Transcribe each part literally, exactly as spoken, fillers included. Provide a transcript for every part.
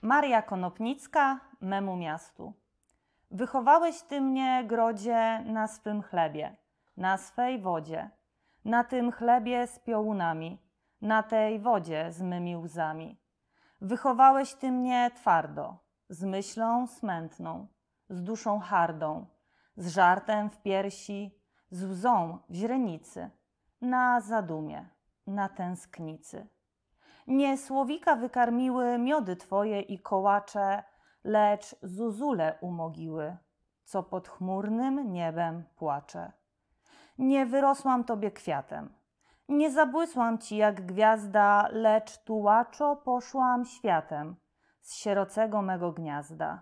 Maria Konopnicka, memu miastu. Wychowałeś Ty mnie, grodzie, na swym chlebie, na swej wodzie, na tym chlebie z piołunami, na tej wodzie z mymi łzami. Wychowałeś Ty mnie twardo, z myślą smętną, z duszą hardą, z żartem w piersi, z łzą w źrenicy, na zadumie, na tęsknicy. Nie słowika wykarmiły miody Twoje i kołacze, lecz zuzule umogiły, co pod chmurnym niebem płacze. Nie wyrosłam Tobie kwiatem, nie zabłysłam Ci jak gwiazda, lecz tułaczo poszłam światem z sierocego mego gniazda.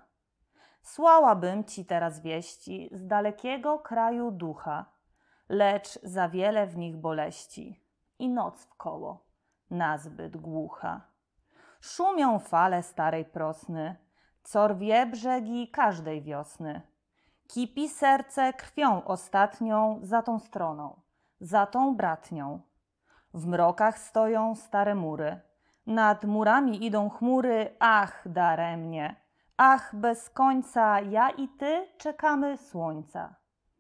Słałabym Ci teraz wieści z dalekiego kraju ducha, lecz za wiele w nich boleści i noc wkoło nazbyt głucha. Szumią fale starej Prosny, co rwie brzegi każdej wiosny. Kipi serce krwią ostatnią za tą stroną, za tą bratnią. W mrokach stoją stare mury, nad murami idą chmury, ach daremnie, ach bez końca ja i Ty czekamy słońca.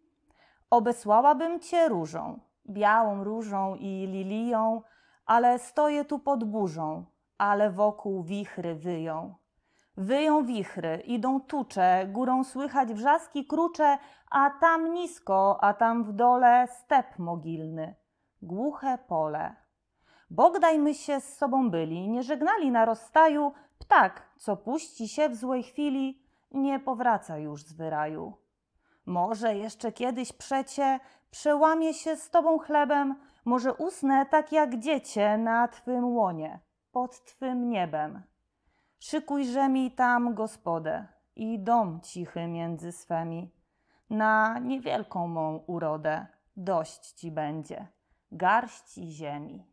Obesłałabym Cię różą, białą różą i lilią, ale stoję tu pod burzą, ale wokół wichry wyją. Wyją wichry, idą tucze, górą słychać wrzaski krucze, a tam nisko, a tam w dole step mogilny, głuche pole. Bogdajmy się z sobą byli, nie żegnali na rozstaju, ptak, co puści się w złej chwili, nie powraca już z wyraju. Może jeszcze kiedyś przecie przełamie się z Tobą chlebem, może usnę tak jak dziecię na Twym łonie, pod Twym niebem. Szykujże mi tam gospodę i dom cichy między swemi. Na niewielką mą urodę dość Ci będzie garści ziemi.